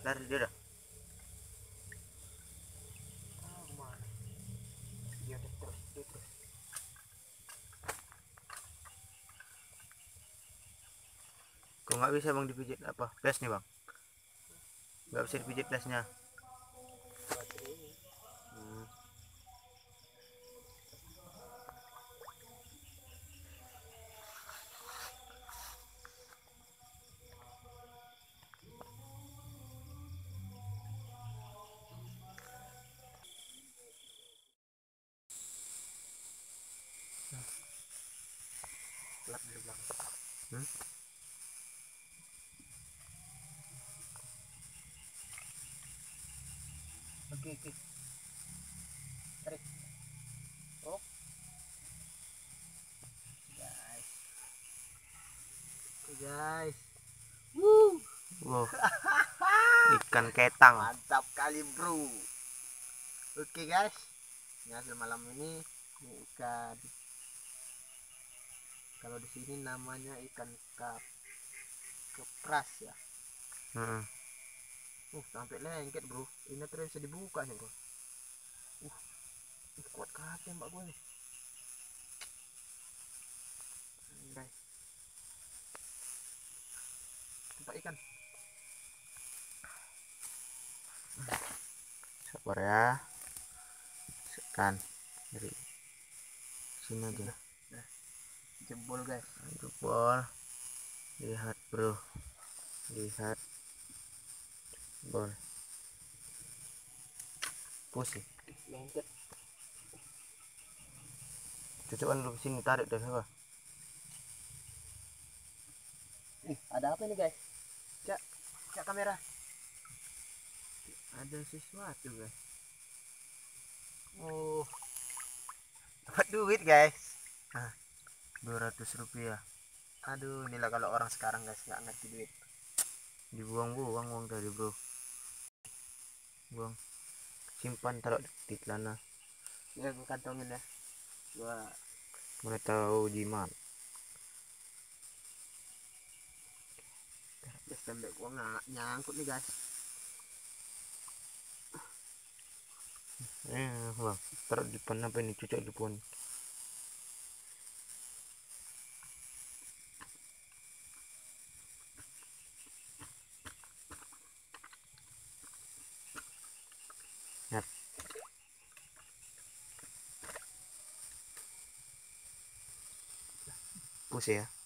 Lari dia dah. Kemana? Dia terus. Kok nggak bisa bang dipijit apa? Flash nih bang. Nggak bisa dipijit flashnya. Baterai ini. Pelak dari belakang. Oke. Tarik. Oh. Guys. Oke guys. Wow. Ikan ketang. Mantap kali bro. Oke guys. Ini hasil malam ini ikan. Kalau di sini namanya ikan kepras ya. Sampai lengket bro. Ini terus bisa dibuka nih bro. Kuat kali tembak gue nih. Guys. Tempat ikan. Sabar ya. Sekan dari sini aja. Nah, jebol guys. Jebol. Lihat bro. Lihat. Jebol. Pusing. Lengket. Cocokan dulu sini, tarik dari bawah. Ada apa ini guys? Cak kamera. Ada sesuatu guys. Oh, dapat duit guys. Nah, 200 rupiah. Aduh, inilah kalau orang sekarang guys nggak ngerti duit. Dibuang-buang uang tadi bro. Buang. Simpan taruh di celana. Ya gue kantongin ya. Gua Mana tahu jimat. tembak gua nggak nyangkut nih guys. Bang, taruh di depan apa ini? Cocok di depan. Lihat. Push ya.